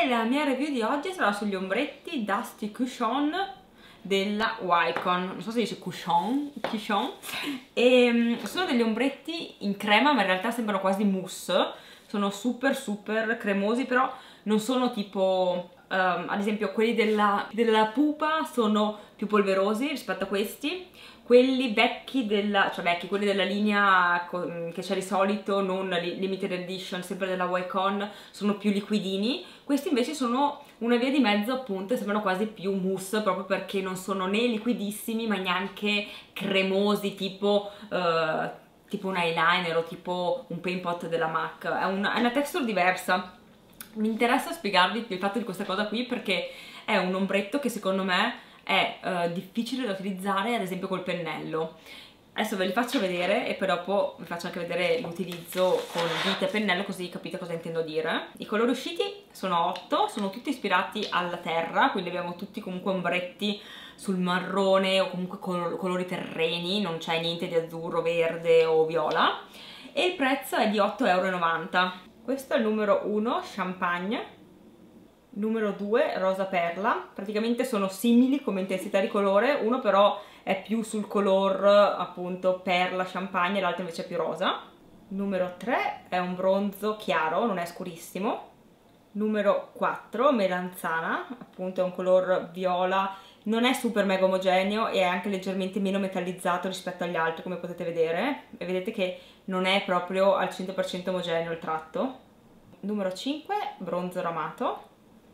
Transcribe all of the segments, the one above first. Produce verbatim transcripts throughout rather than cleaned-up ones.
E la mia review di oggi sarà sugli ombretti Dusty Cushion della Wycon, non so se dice cushion, cushion. E sono degli ombretti in crema, ma in realtà sembrano quasi mousse, sono super super cremosi, però non sono tipo, um, ad esempio quelli della, della pupa sono più polverosi rispetto a questi. Quelli vecchi della, cioè vecchi, quelli della linea che c'è di solito, non limited edition, sempre della Wycon, sono più liquidini. Questi invece sono una via di mezzo, appunto, e sembrano quasi più mousse, proprio perché non sono né liquidissimi ma neanche cremosi, tipo, uh, tipo un eyeliner o tipo un paint pot della MAC. È una, è una texture diversa. Mi interessa spiegarvi il fatto di questa cosa qui perché è un ombretto che secondo me è uh, difficile da utilizzare, ad esempio col pennello. Adesso ve li faccio vedere e poi dopo vi faccio anche vedere l'utilizzo con dita e pennello, così capite cosa intendo dire. I colori usciti sono otto, sono tutti ispirati alla terra, quindi abbiamo tutti comunque ombretti sul marrone o comunque col colori terreni, non c'è niente di azzurro, verde o viola, e il prezzo è di otto e novanta euro. Questo è il numero uno, Champagne. Numero due, rosa perla. Praticamente sono simili come intensità di colore, uno però è più sul color appunto perla champagne, l'altro invece è più rosa. Numero tre è un bronzo chiaro, non è scurissimo. Numero quattro, melanzana, appunto è un color viola, non è super mega omogeneo e è anche leggermente meno metallizzato rispetto agli altri, come potete vedere, e vedete che non è proprio al cento per cento omogeneo il tratto. Numero cinque, bronzo ramato,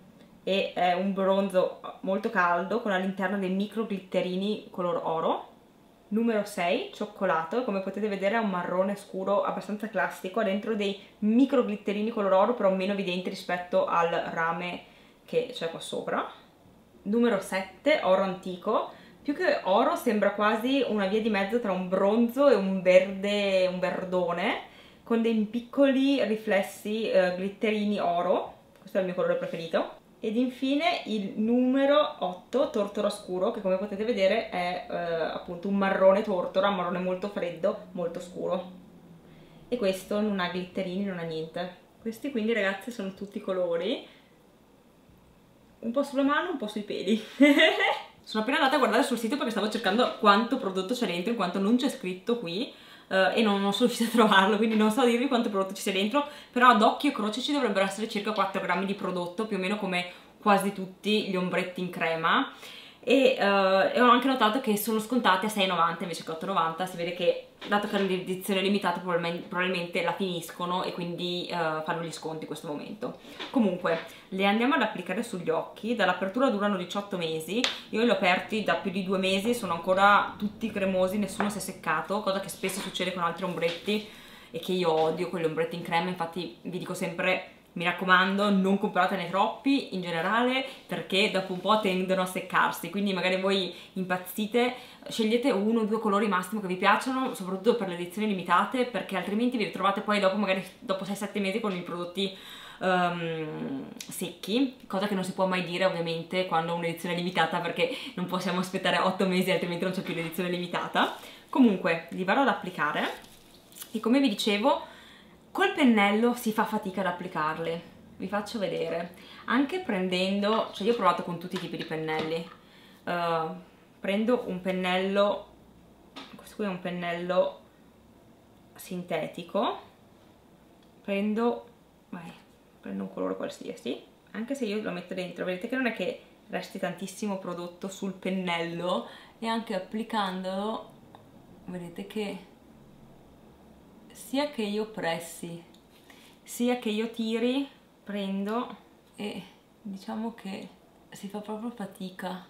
e è un bronzo molto caldo con all'interno dei micro glitterini color oro. Numero sei, cioccolato, come potete vedere è un marrone scuro abbastanza classico, ha dentro dei micro glitterini color oro però meno evidenti rispetto al rame che c'è qua sopra. Numero sette, oro antico, più che oro sembra quasi una via di mezzo tra un bronzo e un verde, un verdone, con dei piccoli riflessi eh, glitterini oro, questo è il mio colore preferito. Ed infine il numero otto, tortora scuro, che come potete vedere è eh, appunto un marrone tortora, un marrone molto freddo, molto scuro. E questo non ha glitterini, non ha niente. Questi quindi ragazzi sono tutti i colori, un po' sulla mano, un po' sui peli. Sono appena andata a guardare sul sito perché stavo cercando quanto prodotto c'è dentro, in quanto non c'è scritto qui. Uh, e non, non sono riuscita a trovarlo, quindi non so dirvi quanto prodotto ci sia dentro, però ad occhio e croce ci dovrebbero essere circa quattro grammi di prodotto, più o meno come quasi tutti gli ombretti in crema. E, uh, e ho anche notato che sono scontati a sei e novanta invece che otto e novanta, si vede che dato che è un'edizione limitata probabilmente, probabilmente la finiscono e quindi uh, fanno gli sconti in questo momento. Comunque le andiamo ad applicare sugli occhi. Dall'apertura durano diciotto mesi, io li ho aperti da più di due mesi, sono ancora tutti cremosi, nessuno si è seccato, cosa che spesso succede con altri ombretti e che io odio, quegli ombretti in crema. Infatti vi dico sempre, mi raccomando, non compratene troppi in generale perché dopo un po' tendono a seccarsi, quindi magari voi impazzite, scegliete uno o due colori massimo che vi piacciono, soprattutto per le edizioni limitate, perché altrimenti vi ritrovate poi dopo magari dopo sei sette mesi con i prodotti um, secchi, cosa che non si può mai dire ovviamente quando ho un'edizione limitata, perché non possiamo aspettare otto mesi altrimenti non c'è più l'edizione limitata. Comunque li vado ad applicare e come vi dicevo col pennello si fa fatica ad applicarli, vi faccio vedere, anche prendendo, cioè io ho provato con tutti i tipi di pennelli, uh, prendo un pennello, questo qui è un pennello sintetico, prendo, vai, prendo un colore qualsiasi, anche se io lo metto dentro, vedete che non è che resti tantissimo prodotto sul pennello e anche applicandolo, vedete che sia che io pressi sia che io tiri, prendo e diciamo che si fa proprio fatica.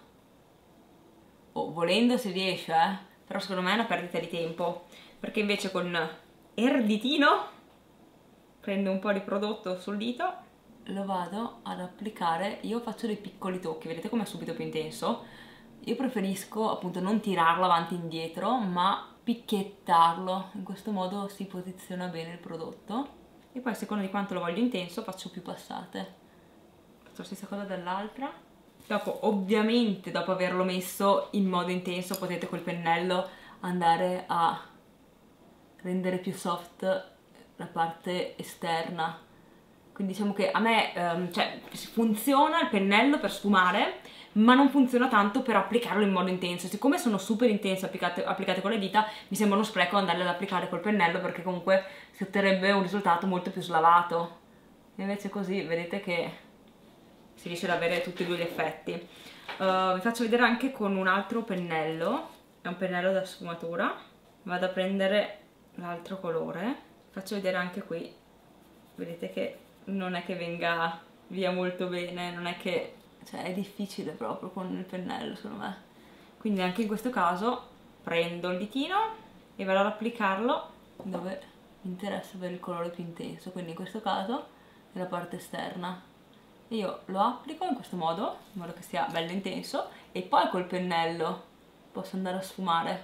Oh, volendo si riesce, eh? Però secondo me è una perdita di tempo, perché invece con il ditino prendo un po' di prodotto sul dito, lo vado ad applicare. Io faccio dei piccoli tocchi, vedete com'è subito più intenso? Io preferisco appunto non tirarlo avanti e indietro, ma picchiettarlo, in questo modo si posiziona bene il prodotto. E poi a seconda di quanto lo voglio intenso faccio più passate, faccio la stessa cosa dall'altra. Dopo ovviamente dopo averlo messo in modo intenso potete col pennello andare a rendere più soft la parte esterna, quindi diciamo che a me ehm, cioè, funziona il pennello per sfumare, ma non funziona tanto per applicarlo in modo intenso. Siccome sono super intense applicate, applicate con le dita, mi sembra uno spreco andarle ad applicare col pennello, perché comunque si otterrebbe un risultato molto più slavato. E invece così vedete che si riesce ad avere tutti e due gli effetti. Uh, vi faccio vedere anche con un altro pennello, è un pennello da sfumatura. Vado a prendere l'altro colore, vi faccio vedere anche qui, vedete che non è che venga via molto bene, non è che... cioè è difficile proprio con il pennello secondo me. Quindi anche in questo caso prendo il ditino e vado ad applicarlo dove mi interessa avere il colore più intenso, quindi in questo caso nella parte esterna. Io lo applico in questo modo, in modo che sia bello intenso, e poi col pennello posso andare a sfumare.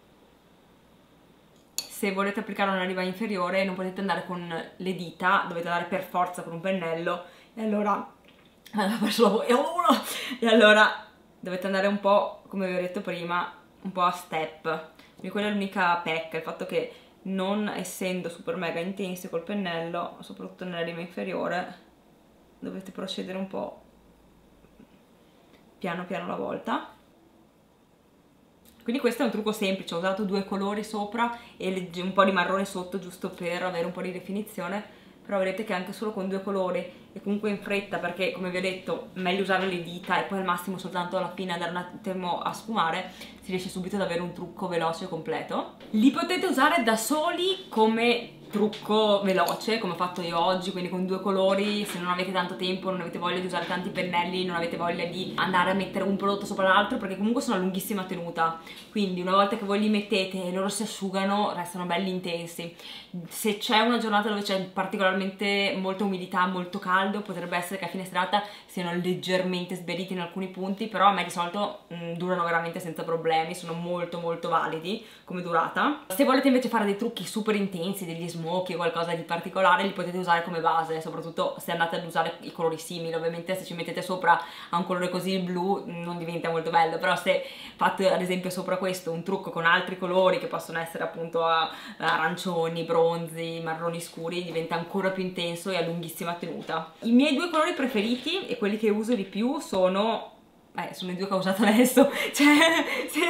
Se volete applicare una riva inferiore non potete andare con le dita, dovete andare per forza con un pennello, e allora e allora dovete andare un po', come vi ho detto prima, un po' a step. Quindi quella è l'unica pecca, il fatto che non essendo super mega intensi col pennello, soprattutto nella riva inferiore, dovete procedere un po' piano piano alla volta. Quindi questo è un trucco semplice, ho usato due colori sopra e un po' di marrone sotto, giusto per avere un po' di definizione, però vedete che anche solo con due colori e comunque in fretta, perché come vi ho detto meglio usare le dita e poi al massimo soltanto alla fine andare un attimo a sfumare, si riesce subito ad avere un trucco veloce e completo. Li potete usare da soli come trucco veloce, come ho fatto io oggi, quindi con due colori. Se non avete tanto tempo, non avete voglia di usare tanti pennelli, non avete voglia di andare a mettere un prodotto sopra l'altro, perché comunque sono a lunghissima tenuta, quindi una volta che voi li mettete e loro si asciugano restano belli intensi. Se c'è una giornata dove c'è particolarmente molta umidità, molto caldo, potrebbe essere che a fine serata siano leggermente sbiaditi in alcuni punti, però a me di solito mh, durano veramente senza problemi, sono molto molto validi come durata. Se volete invece fare dei trucchi super intensi, degli smoky o qualcosa di particolare, li potete usare come base, soprattutto se andate ad usare i colori simili. Ovviamente se ci mettete sopra a un colore così il blu non diventa molto bello, però se fate ad esempio sopra questo un trucco con altri colori che possono essere appunto arancioni, bronzi, marroni scuri, diventa ancora più intenso e a lunghissima tenuta. I miei due colori preferiti e quelli che uso di più sono... Eh, sono i due che ho usato adesso, cioè,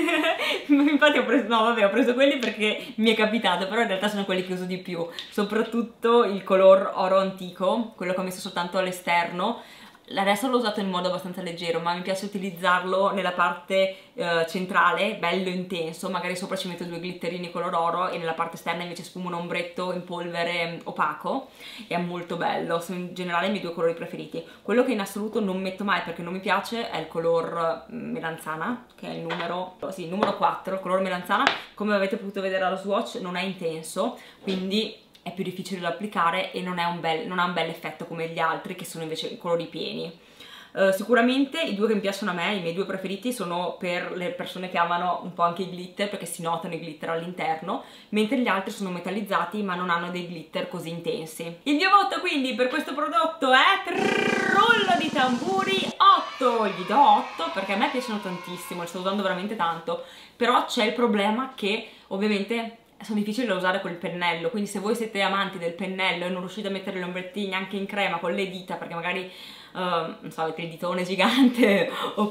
se, infatti ho preso, no vabbè, ho preso quelli perché mi è capitato, però in realtà sono quelli che uso di più, soprattutto il color oro antico, quello che ho messo soltanto all'esterno. Adesso l'ho usato in modo abbastanza leggero, ma mi piace utilizzarlo nella parte eh, centrale, bello intenso, magari sopra ci metto due glitterini color oro e nella parte esterna invece sfumo un ombretto in polvere opaco, e è molto bello. Sono in generale i miei due colori preferiti. Quello che in assoluto non metto mai perché non mi piace è il color melanzana, che è il numero, sì, il numero quattro, il color melanzana. Come avete potuto vedere allo swatch non è intenso, quindi è più difficile da applicare e non, è un bel, non ha un bel effetto come gli altri che sono invece colori pieni. Uh, sicuramente i due che mi piacciono a me, i miei due preferiti, sono per le persone che amano un po' anche i glitter, perché si notano i glitter all'interno, mentre gli altri sono metallizzati ma non hanno dei glitter così intensi. Il mio voto quindi per questo prodotto è rullo di tamburi otto, gli do otto perché a me piacciono tantissimo, li sto usando veramente tanto, però c'è il problema che ovviamente sono difficili da usare col pennello, quindi se voi siete amanti del pennello e non riuscite a mettere gli ombrettini anche in crema con le dita, perché magari uh, non so, avete il ditone gigante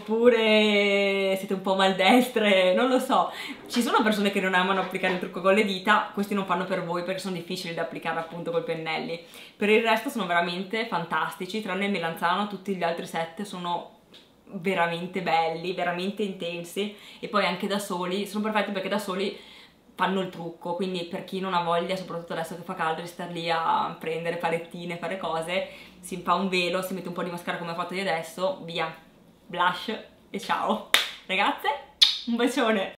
oppure siete un po' maldestre, non lo so, ci sono persone che non amano applicare il trucco con le dita, questi non fanno per voi perché sono difficili da applicare appunto col pennelli. Per il resto sono veramente fantastici, tranne il melanzano, tutti gli altri set sono veramente belli, veramente intensi, e poi anche da soli sono perfetti perché da soli fanno il trucco, quindi per chi non ha voglia, soprattutto adesso che fa caldo, di star lì a prendere palettine, fare cose, si fa un velo, si mette un po' di mascara come ho fatto io adesso, via, blush e ciao! Ragazze, un bacione!